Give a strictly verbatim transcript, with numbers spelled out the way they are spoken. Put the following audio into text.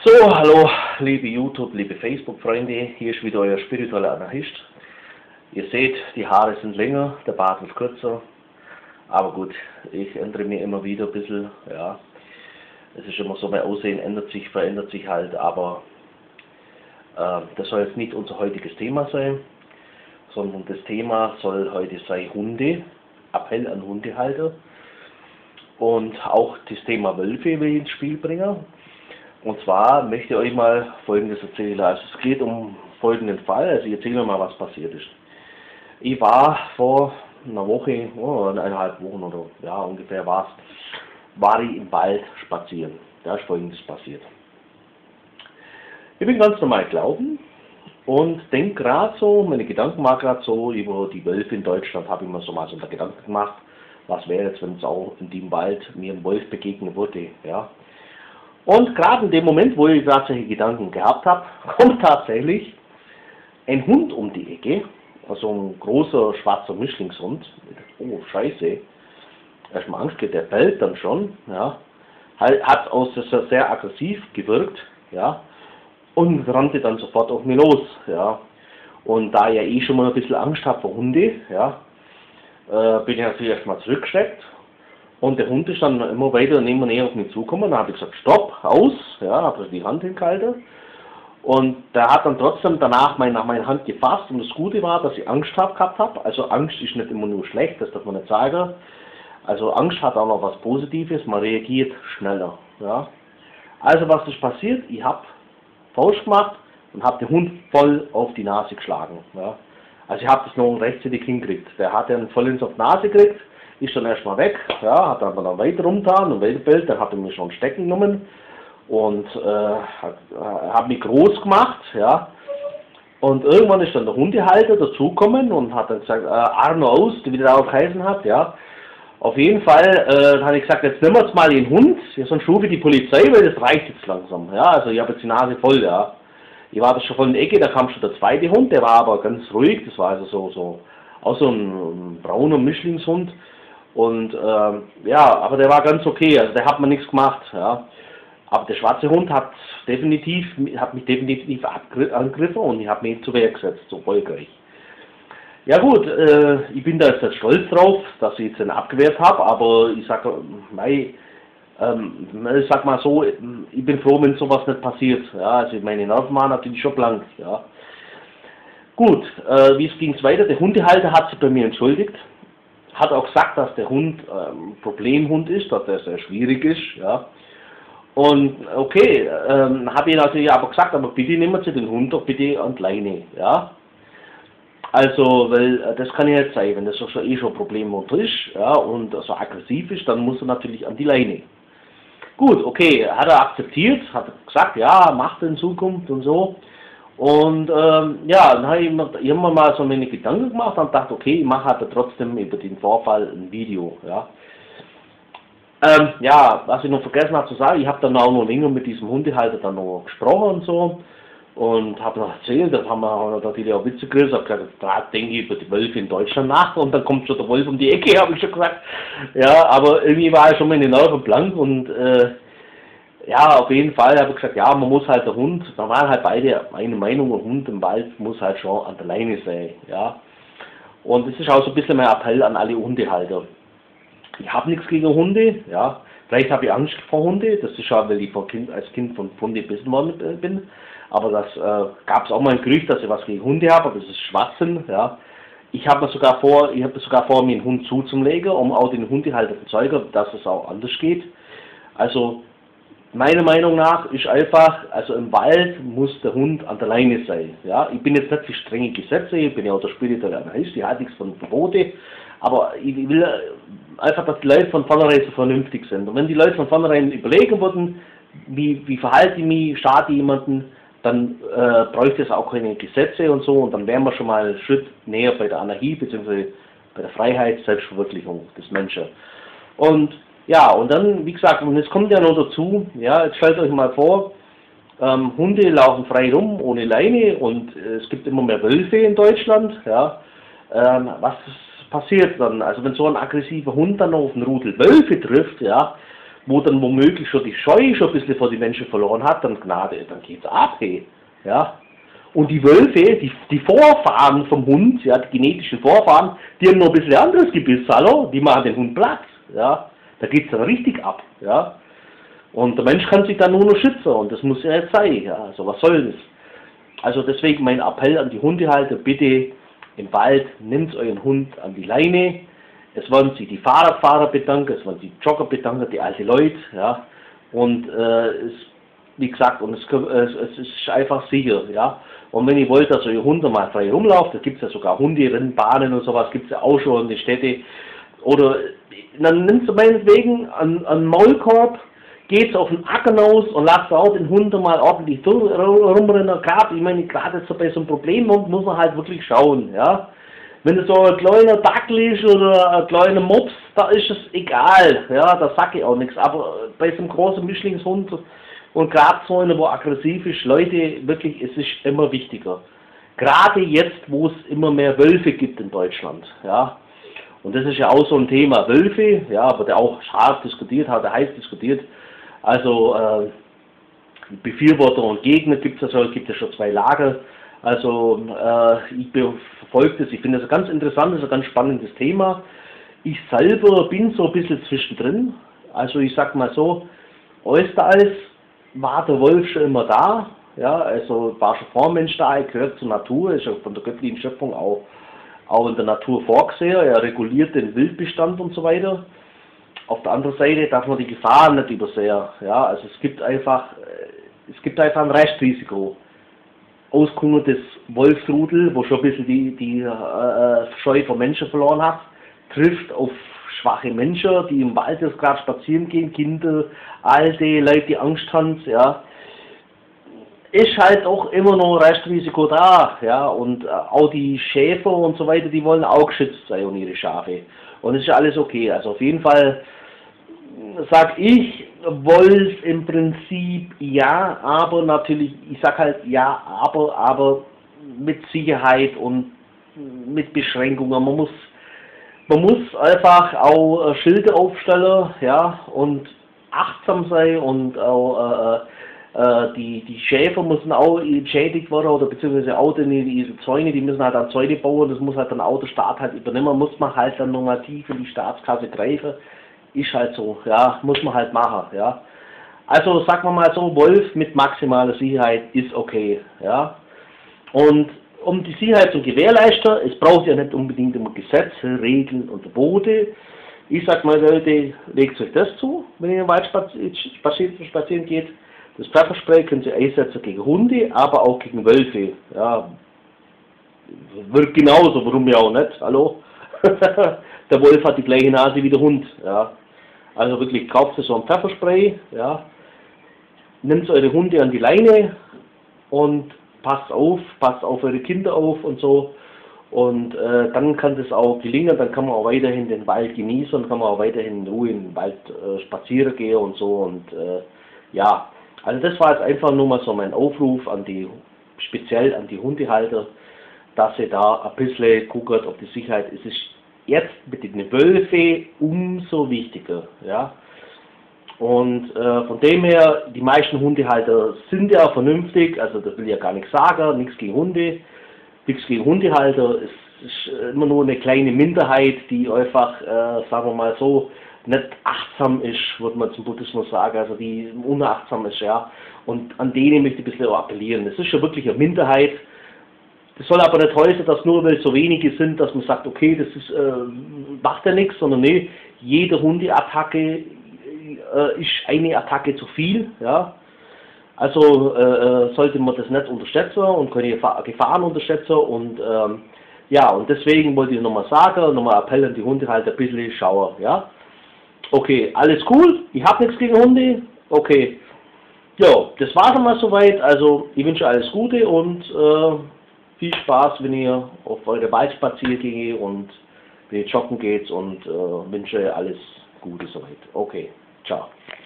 So, hallo, liebe YouTube, liebe Facebook-Freunde, hier ist wieder euer spiritueller Anarchist. Ihr seht, die Haare sind länger, der Bart ist kürzer, aber gut, ich ändere mir immer wieder ein bisschen, ja. Es ist immer so, mein Aussehen ändert sich, verändert sich halt, aber äh, das soll jetzt nicht unser heutiges Thema sein, sondern das Thema soll heute sein Hunde, Appell an Hundehalter und auch das Thema Wölfe will ich ins Spiel bringen. Und zwar möchte ich euch mal Folgendes erzählen. Also es geht um folgenden Fall. Also ich erzähle mal, was passiert ist. Ich war vor einer Woche, oh, eineinhalb Wochen oder ja ungefähr war es, war ich im Wald spazieren. Da ist Folgendes passiert. Ich bin ganz normal gelaufen und denke gerade so, meine Gedanken waren gerade so über die Wölfe in Deutschland, habe ich mir so mal so ein Gedanken gemacht, was wäre jetzt, wenn es auch in dem Wald mir ein Wolf begegnen würde, ja. Und gerade in dem Moment, wo ich tatsächlich Gedanken gehabt habe, kommt tatsächlich ein Hund um die Ecke, also ein großer schwarzer Mischlingshund. Oh, scheiße. Erstmal Angst geht, der bellt dann schon, ja. Hat aus sehr, sehr aggressiv gewirkt, ja. Und rannte dann sofort auf mich los, ja. Und da ich ja eh schon mal ein bisschen Angst habe vor Hunde, ja, äh, bin ich natürlich erstmal zurückgeschreckt. Und der Hund ist dann immer weiter und immer näher auf mich zugekommen. Dann habe ich gesagt, stopp, aus, ja, habe die Hand hingehalten. Und der hat dann trotzdem danach meine, nach meiner Hand gefasst. Und das Gute war, dass ich Angst hab, gehabt habe. Also Angst ist nicht immer nur schlecht, das darf man nicht sagen. Also Angst hat auch noch was Positives, man reagiert schneller. Ja. Also was ist passiert? Ich habe Faust gemacht und habe den Hund voll auf die Nase geschlagen. Ja. Also ich habe das noch rechtzeitig hingekriegt. Der hat dann voll ins auf die Nase gekriegt. Ist dann erstmal weg, ja, hat aber dann weiter rumgetan und weiter bellt, dann hat er mich schon stecken genommen und äh, hat, äh, hat mich groß gemacht, ja. Und irgendwann ist dann der Hundehalter dazugekommen und hat dann gesagt, äh, Arno aus, wie der auch geheißen hat, ja. Auf jeden Fall äh, habe ich gesagt, jetzt nehmen wir jetzt mal den Hund, ja, sonst rufe ich die Polizei, weil das reicht jetzt langsam, ja. Also ich habe jetzt die Nase voll, ja. Ich war das schon voll in der Ecke, da kam schon der zweite Hund, der war aber ganz ruhig, das war also so, so, auch so ein, ein brauner Mischlingshund. Und ähm, ja, aber der war ganz okay, also der hat mir nichts gemacht, ja. Aber der schwarze Hund hat definitiv, hat mich definitiv angegriffen und ich habe mich zur Wehr gesetzt, so erfolgreich. Ja gut, äh, ich bin da jetzt stolz drauf, dass ich jetzt den abgewehrt habe, aber ich sage, mei, ähm, ich sag mal so, ich bin froh, wenn sowas nicht passiert, ja. Also meine Nerven waren natürlich schon blank, ja. Gut, äh, wie ging es weiter? Der Hundehalter hat sich bei mir entschuldigt. Hat auch gesagt, dass der Hund ähm, Problemhund ist, dass der sehr schwierig ist, ja. Und okay, ähm, habe ich natürlich aber gesagt, aber bitte nehmen Sie den Hund doch bitte an die Leine, ja. Also, weil äh, das kann ja nicht sein, wenn das so schon eh schon Problemhund ist, ja, und so aggressiv ist, dann muss er natürlich an die Leine. Gut, okay, hat er akzeptiert, hat gesagt, ja, macht er in Zukunft und so. Und ähm, ja, dann habe ich mir irgendwann mal so meine Gedanken gemacht und dachte, okay, ich mache halt trotzdem über den Vorfall ein Video. Ja, ähm, ja, was ich noch vergessen habe zu sagen, ich habe dann auch noch länger mit diesem Hundehalter dann noch gesprochen und so und habe noch erzählt, das haben wir natürlich auch Witze gerissen, habe gesagt, da denke ich über die Wölfe in Deutschland nach und dann kommt schon der Wolf um die Ecke, habe ich schon gesagt. Ja, aber irgendwie war ich schon meine Nerven blank und äh, ja, auf jeden Fall habe ich gesagt, ja, man muss halt der Hund, da waren halt beide eine Meinung, der Hund im Wald muss halt schon an der Leine sein, ja. Und das ist auch so ein bisschen mein Appell an alle Hundehalter. Ich habe nichts gegen Hunde, ja. Vielleicht habe ich Angst vor Hunde, das ist schon, weil ich vor kind, als Kind von Hunde gebissen worden bin. Aber das äh, gab es auch mal ein Gerücht, dass ich was gegen Hunde habe, aber das ist Schwachsinn, ja. Ich habe sogar vor, ich habe sogar vor, mir einen Hund zuzulegen, um auch den Hundehalter zu zeigen, dass es auch anders geht. Also meiner Meinung nach ist einfach, also im Wald muss der Hund an der Leine sein. Ja? Ich bin jetzt nicht für strenge Gesetze, ich bin ja auch der spirituelle Anarchist, ich halte nichts von Verbote, aber ich will einfach, dass die Leute von vornherein so vernünftig sind. Und wenn die Leute von vornherein überlegen würden, wie, wie verhalte ich mich, schade jemanden, dann äh, bräuchte es auch keine Gesetze und so und dann wären wir schon mal einen Schritt näher bei der Anarchie bzw. bei der Freiheit, Selbstverwirklichung des Menschen. Und ja, und dann, wie gesagt, und es kommt ja noch dazu, ja, jetzt stellt euch mal vor, ähm, Hunde laufen frei rum, ohne Leine und äh, es gibt immer mehr Wölfe in Deutschland, ja, ähm, was passiert dann? Also wenn so ein aggressiver Hund dann auf einen Rudel Wölfe trifft, ja, wo dann womöglich schon die Scheu schon ein bisschen vor die Menschen verloren hat, dann Gnade, dann geht's ab, hey. Ja. Und die Wölfe, die, die Vorfahren vom Hund, ja, die genetischen Vorfahren, die haben noch ein bisschen anderes Gebiss, hallo, die machen den Hund platt, ja. Da geht's dann richtig ab, ja. Und der Mensch kann sich dann nur noch schützen und das muss ja jetzt sein, ja. Also was soll das? Also deswegen mein Appell an die Hundehalter, bitte im Wald, nehmt euren Hund an die Leine. Es werden sich die Fahrradfahrer bedanken, es werden sich die Jogger bedanken, die alte Leute, ja. Und äh, es, wie gesagt, und es, es, es ist einfach sicher, ja. Und wenn ihr wollt, dass euer Hund mal frei rumlauft, da gibt es ja sogar Hunderennbahnen und sowas, gibt es ja auch schon in den Städten. Oder dann nimmst du meinetwegen einen, einen Maulkorb, geht's auf den Acker raus und lasst auch den Hund mal ordentlich rumrennen. Gerade, ich meine, gerade so bei so einem Problemhund muss man halt wirklich schauen, ja. Wenn es so ein kleiner Dackel ist oder ein kleiner Mops, da ist es egal, ja, da sag ich auch nichts. Aber bei so einem großen Mischlingshund und gerade so einer, wo aggressiv ist, Leute, wirklich, es ist immer wichtiger. Gerade jetzt, wo es immer mehr Wölfe gibt in Deutschland, ja. Und das ist ja auch so ein Thema, Wölfe, ja, aber der auch scharf diskutiert hat, der heiß diskutiert. Also äh, Befürworter und Gegner gibt es ja, gibt ja schon zwei Lager. Also äh, ich verfolge das, ich finde das ein ganz interessantes, ein ganz spannendes Thema. Ich selber bin so ein bisschen zwischendrin. Also ich sag mal so, Osterals war der Wolf schon immer da. Ja, also war schon vor Mensch da, er gehört zur Natur, ist ja von der göttlichen Schöpfung auch, auch in der Natur vorgesehen. Er reguliert den Wildbestand und so weiter. Auf der anderen Seite darf man die Gefahren nicht übersehen. Ja, also es gibt einfach, es gibt einfach ein Restrisiko. Ausgehungertes Wolfsrudel, wo schon ein bisschen die, die äh, Scheu vor Menschen verloren hat, trifft auf schwache Menschen, die im Wald jetzt gerade spazieren gehen, Kinder, Alte, Leute, die Angst haben, ja. Ist halt auch immer noch ein Restrisiko da, ja, und äh, auch die Schäfer und so weiter, die wollen auch geschützt sein und ihre Schafe. Und es ist alles okay. Also auf jeden Fall sag ich, Wolf im Prinzip ja, aber natürlich, ich sag halt ja, aber, aber mit Sicherheit und mit Beschränkungen. Man muss, man muss einfach auch Schilder aufstellen, ja, und achtsam sein und auch äh, äh, die, die Schäfer müssen auch entschädigt werden oder beziehungsweise auch die, die Zäune, die müssen halt an Zäune bauen, das muss halt dann auch der Staat halt übernehmen, muss man halt dann nochmal tief in die Staatskasse greifen. Ist halt so, ja, muss man halt machen, ja. Also sagen wir mal so, Wolf mit maximaler Sicherheit ist okay, ja. Und um die Sicherheit zu gewährleisten, es braucht ja nicht unbedingt immer Gesetze, Regeln und Verbote. Ich sag mal, Leute, legt euch das zu, wenn ihr im Wald spazieren, spazieren geht. Das Pfefferspray könnt ihr einsetzen gegen Hunde, aber auch gegen Wölfe, ja. Wirkt genauso, warum ja auch nicht, hallo? Der Wolf hat die gleiche Nase wie der Hund, ja. Also wirklich, kauft ihr so ein Pfefferspray, ja. Nehmt eure Hunde an die Leine und passt auf, passt auf eure Kinder auf und so. Und äh, dann kann das auch gelingen, dann kann man auch weiterhin den Wald genießen und kann man auch weiterhin in Ruhe in den Wald äh, spazieren gehen und so. Und äh, ja, also das war jetzt einfach nur mal so mein Aufruf an die, speziell an die Hundehalter, dass sie da ein bisschen gucken, ob die Sicherheit ist. Es ist jetzt mit den Wölfen umso wichtiger, ja. Und äh, von dem her, die meisten Hundehalter sind ja vernünftig, also das will ich ja gar nichts sagen, nichts gegen Hunde, nichts gegen Hundehalter, es ist immer nur eine kleine Minderheit, die einfach, äh, sagen wir mal so, nicht achtsam ist, würde man zum Buddhismus sagen, also die unachtsam ist, ja. Und an denen möchte ich ein bisschen auch appellieren. Es ist ja wirklich eine Minderheit. Das soll aber nicht heißen, dass nur weil es so wenige sind, dass man sagt, okay, das ist, äh, macht ja nichts, sondern nee, jede Hundeattacke äh, ist eine Attacke zu viel, ja. Also äh, sollte man das nicht unterschätzen und keine Gefahren unterschätzen und ähm, ja, und deswegen wollte ich nochmal sagen, nochmal Appell an die Hundehalter, ein bisschen schauen, ja. Okay, alles cool, ich habe nichts gegen Hunde, okay. Ja, das war schon mal soweit, also ich wünsche alles Gute und äh, viel Spaß, wenn ihr auf eure Waldspaziergänge und wenn ihr joggen geht und äh, wünsche alles Gute soweit. Okay, ciao.